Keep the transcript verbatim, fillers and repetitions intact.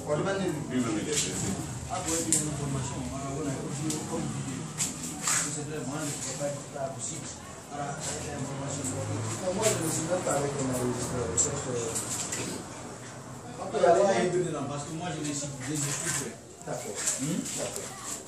On demande Oui, oui, oui. Ah, pour être une information, on a aussi comme c'est vraiment pas possible. Voilà, c'est l'information. moi, je ne suis même pas avec un enregistreur. On peut y aller parce que moi, je les suis. D'accord. D'accord.